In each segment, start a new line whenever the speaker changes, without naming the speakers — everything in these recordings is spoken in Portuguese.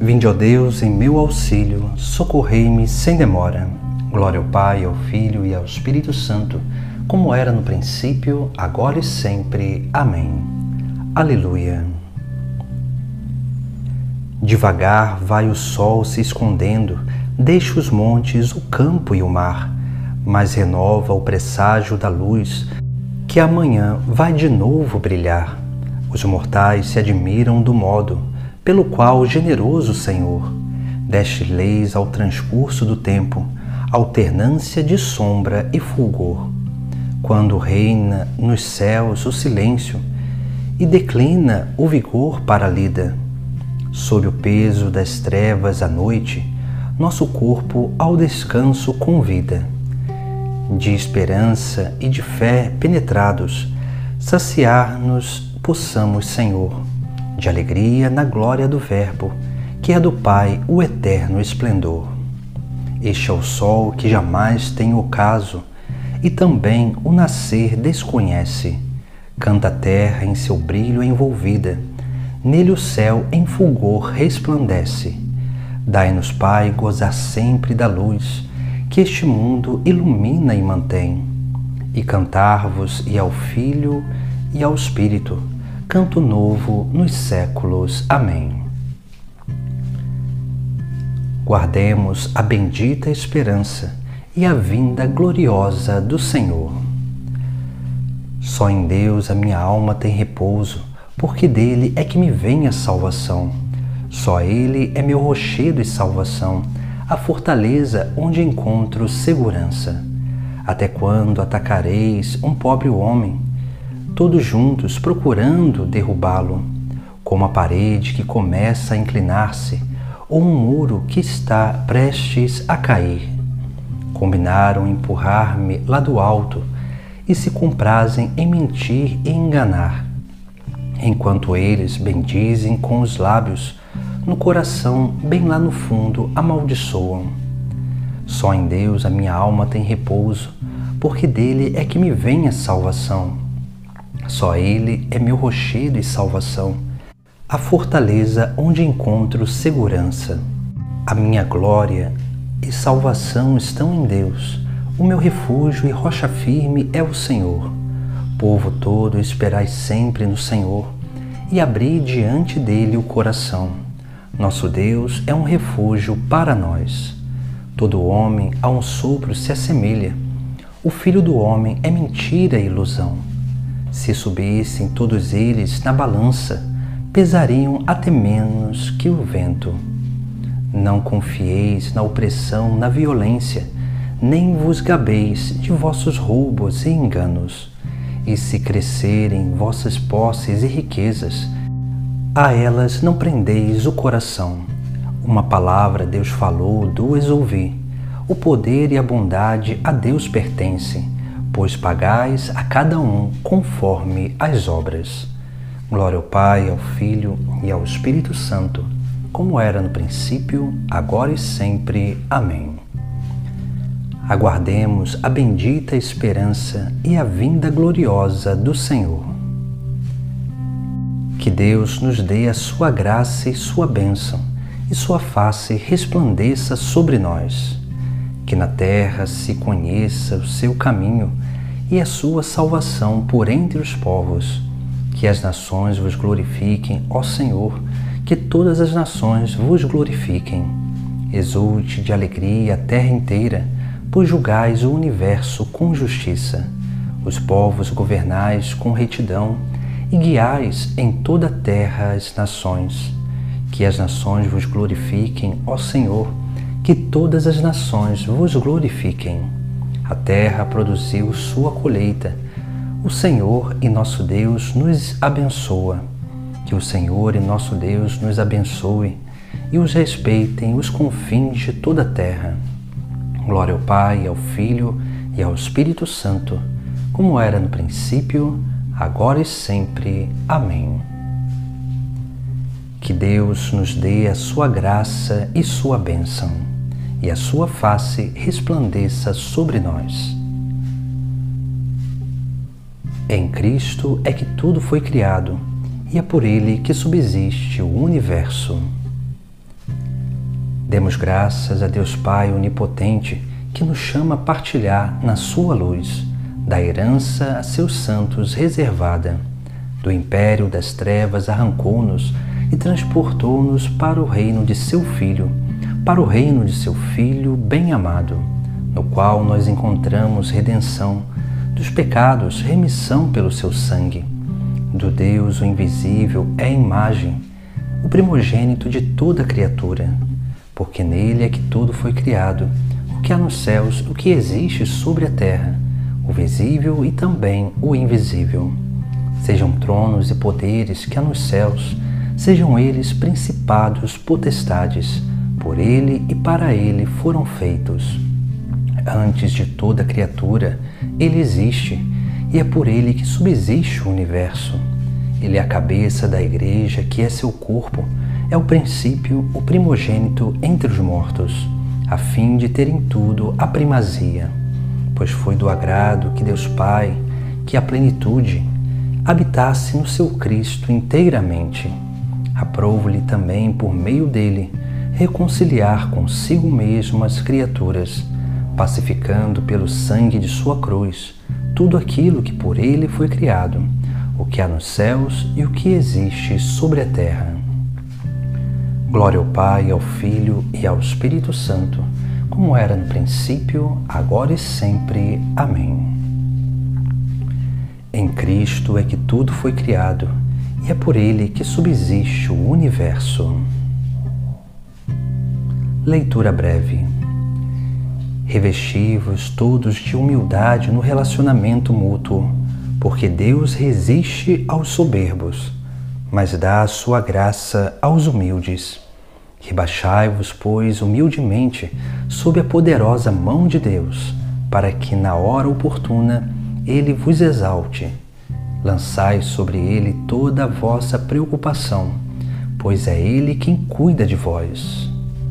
Vinde, ó Deus, em meu auxílio, socorrei-me sem demora. Glória ao Pai, ao Filho e ao Espírito Santo, como era no princípio, agora e sempre. Amém. Aleluia. Devagar vai o sol se escondendo, deixa os montes, o campo e o mar, mas renova o presságio da luz, que amanhã vai de novo brilhar. Os mortais se admiram do modo pelo qual o generoso Senhor deste leis ao transcurso do tempo, alternância de sombra e fulgor. Quando reina nos céus o silêncio e declina o vigor para a lida, sob o peso das trevas à noite, nosso corpo ao descanso convida. De esperança e de fé penetrados, saciar-nos possamos, Senhor, de alegria na glória do Verbo, que é do Pai o eterno esplendor. Este é o sol que jamais tem ocaso, e também o nascer desconhece. Canta a terra em seu brilho envolvida, nele o céu em fulgor resplandece. Dai-nos, Pai, gozar sempre da luz, que este mundo ilumina e mantém, e cantar-vos e ao Filho e ao Espírito, canto novo nos séculos. Amém. Guardemos a bendita esperança e a vinda gloriosa do Senhor. Só em Deus a minha alma tem repouso, porque dele é que me vem a salvação. Só ele é meu rochedo e salvação, a fortaleza onde encontro segurança. Até quando atacareis um pobre homem, todos juntos procurando derrubá-lo, como a parede que começa a inclinar-se, ou um muro que está prestes a cair? Combinaram empurrar-me lá do alto e se comprazem em mentir e enganar, enquanto eles bendizem com os lábios, no coração, bem lá no fundo, amaldiçoam. Só em Deus a minha alma tem repouso, porque dele é que me vem a salvação. Só ele é meu rochedo e salvação, a fortaleza onde encontro segurança. A minha glória e salvação estão em Deus, o meu refúgio e rocha firme é o Senhor. Povo todo, esperai sempre no Senhor, e abri diante dele o coração. Nosso Deus é um refúgio para nós. Todo homem a um sopro se assemelha, o Filho do homem é mentira e ilusão. Se subissem todos eles na balança, pesariam até menos que o vento. Não confieis na opressão, na violência, nem vos gabeis de vossos roubos e enganos. E se crescerem vossas posses e riquezas, a elas não prendeis o coração. Uma palavra Deus falou, duas ouvi. O poder e a bondade a Deus pertencem, pois pagais a cada um conforme as obras. Glória ao Pai, ao Filho e ao Espírito Santo, como era no princípio, agora e sempre. Amém. Aguardemos a bendita esperança e a vinda gloriosa do Senhor. Que Deus nos dê a sua graça e sua bênção, e sua face resplandeça sobre nós. Que na terra se conheça o seu caminho e a sua salvação por entre os povos. Que as nações vos glorifiquem, ó Senhor, que todas as nações vos glorifiquem. Exulte de alegria a terra inteira, pois julgais o universo com justiça. Os povos governais com retidão, e guiais em toda a terra as nações. Que as nações vos glorifiquem, ó Senhor, que todas as nações vos glorifiquem. A terra produziu sua colheita. O Senhor e nosso Deus nos abençoa. Que o Senhor e nosso Deus nos abençoe e os respeitem os confins de toda a terra. Glória ao Pai, ao Filho e ao Espírito Santo, como era no princípio, agora e sempre. Amém. Que Deus nos dê a sua graça e sua bênção, e a sua face resplandeça sobre nós. Em Cristo é que tudo foi criado, e é por Ele que subsiste o universo. Demos graças a Deus Pai Onipotente, que nos chama a partilhar na sua luz, da herança a seus santos reservada. Do império das trevas arrancou-nos e transportou-nos para o reino de seu Filho, para o reino de seu Filho bem-amado, no qual nós encontramos redenção, dos pecados remissão pelo seu sangue. Do Deus o invisível é a imagem, o primogênito de toda criatura, porque nele é que tudo foi criado, o que há nos céus, o que existe sobre a terra, o visível e também o invisível. Sejam tronos e poderes que há nos céus, sejam eles principados, potestades, por ele e para ele foram feitos. Antes de toda criatura, ele existe, e é por ele que subsiste o universo. Ele é a cabeça da igreja, que é seu corpo, é o princípio, o primogênito entre os mortos, a fim de ter em tudo a primazia. Pois foi do agrado que Deus Pai, que a plenitude habitasse no seu Cristo inteiramente. Aprove-lhe também, por meio dele, reconciliar consigo mesmo as criaturas, pacificando pelo sangue de sua cruz tudo aquilo que por ele foi criado, o que há nos céus e o que existe sobre a terra. Glória ao Pai, ao Filho e ao Espírito Santo, como era no princípio, agora e sempre. Amém. Em Cristo é que tudo foi criado, e é por ele que subsiste o universo. Leitura breve. Revesti-vos todos de humildade no relacionamento mútuo, porque Deus resiste aos soberbos, mas dá a sua graça aos humildes. Rebaixai-vos, pois, humildemente sob a poderosa mão de Deus, para que, na hora oportuna, ele vos exalte. Lançai sobre ele toda a vossa preocupação, pois é ele quem cuida de vós.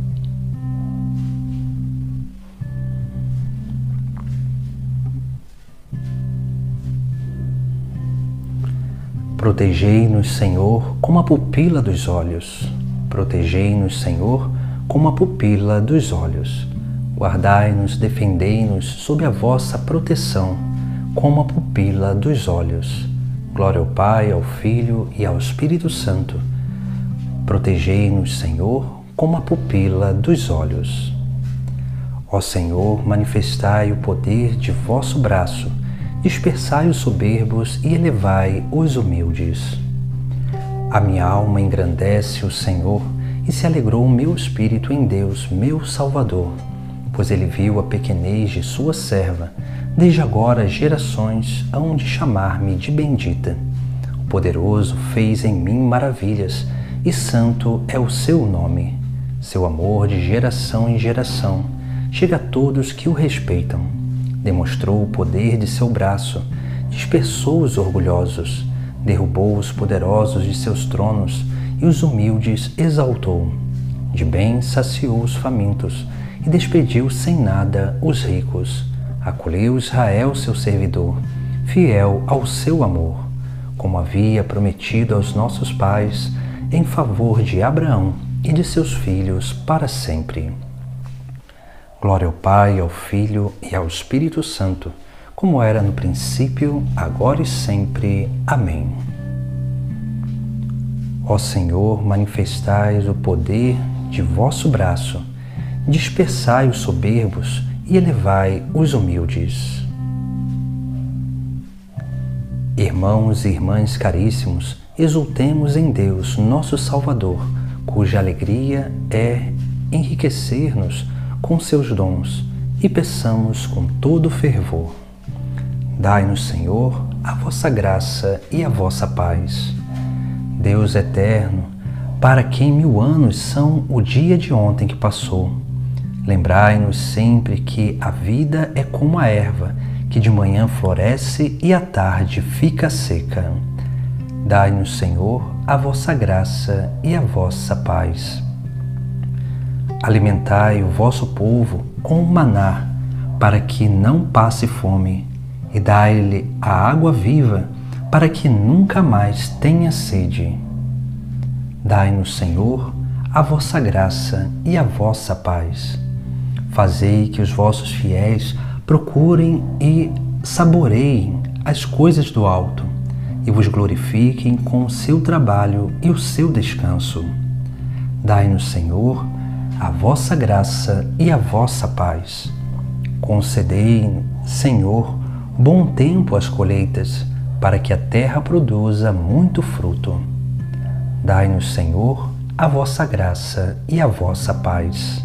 Protegei-nos, Senhor, como a pupila dos olhos. Protegei-nos, Senhor, como a pupila dos olhos. Guardai-nos, defendei-nos sob a vossa proteção, como a pupila dos olhos. Glória ao Pai, ao Filho e ao Espírito Santo. Protegei-nos, Senhor, como a pupila dos olhos. Ó Senhor, manifestai o poder de vosso braço, dispersai os soberbos e elevai os humildes. A minha alma engrandece o Senhor, e se alegrou o meu espírito em Deus, meu Salvador, pois ele viu a pequenez de sua serva. Desde agora as gerações hão de chamar-me de bendita. O Poderoso fez em mim maravilhas, e santo é o seu nome. Seu amor de geração em geração chega a todos que o respeitam. Demonstrou o poder de seu braço, dispersou os orgulhosos, derrubou os poderosos de seus tronos e os humildes exaltou. De bem saciou os famintos e despediu sem nada os ricos. Acolheu Israel, seu servidor, fiel ao seu amor, como havia prometido aos nossos pais, em favor de Abraão e de seus filhos para sempre. Glória ao Pai, ao Filho e ao Espírito Santo, como era no princípio, agora e sempre. Amém. Ó Senhor, manifestais o poder de vosso braço, dispersai os soberbos e elevai os humildes. Irmãos e irmãs caríssimos, exultemos em Deus, nosso Salvador, cuja alegria é enriquecer-nos com seus dons, e peçamos com todo fervor. Dai-nos, Senhor, a vossa graça e a vossa paz. Deus eterno, para quem 1000 anos são o dia de ontem que passou, lembrai-nos sempre que a vida é como a erva, que de manhã floresce e à tarde fica seca. Dai-nos, Senhor, a vossa graça e a vossa paz. Alimentai o vosso povo com o maná, para que não passe fome, e dai-lhe a água viva, para que nunca mais tenha sede. Dai-nos, Senhor, a vossa graça e a vossa paz. Fazei que os vossos fiéis procurem e saboreiem as coisas do alto e vos glorifiquem com o seu trabalho e o seu descanso. Dai-nos, Senhor, a vossa graça e a vossa paz. Concedei, Senhor, bom tempo às colheitas, para que a terra produza muito fruto. Dai-nos, Senhor, a vossa graça e a vossa paz.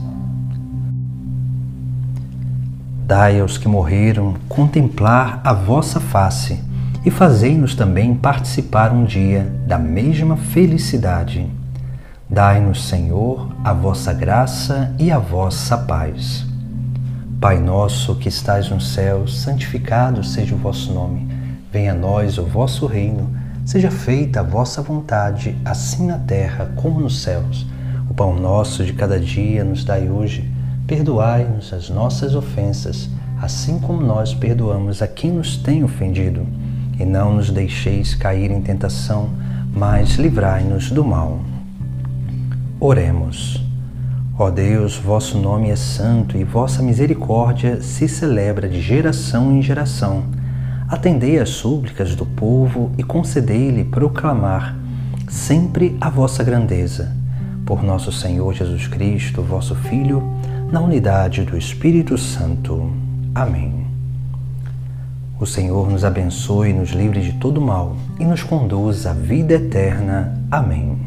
Dai aos que morreram contemplar a vossa face e fazei-nos também participar um dia da mesma felicidade. Dai-nos, Senhor, a vossa graça e a vossa paz. Pai nosso que estais nos céus, santificado seja o vosso nome. Venha a nós o vosso reino. Seja feita a vossa vontade, assim na terra como nos céus. O pão nosso de cada dia nos dai hoje. Perdoai-nos as nossas ofensas, assim como nós perdoamos a quem nos tem ofendido. E não nos deixeis cair em tentação, mas livrai-nos do mal. Oremos. Ó Deus, vosso nome é santo e vossa misericórdia se celebra de geração em geração. Atendei às súplicas do povo e concedei-lhe proclamar sempre a vossa grandeza. Por nosso Senhor Jesus Cristo, vosso Filho, na unidade do Espírito Santo. Amém. O Senhor nos abençoe e nos livre de todo mal e nos conduz à vida eterna. Amém.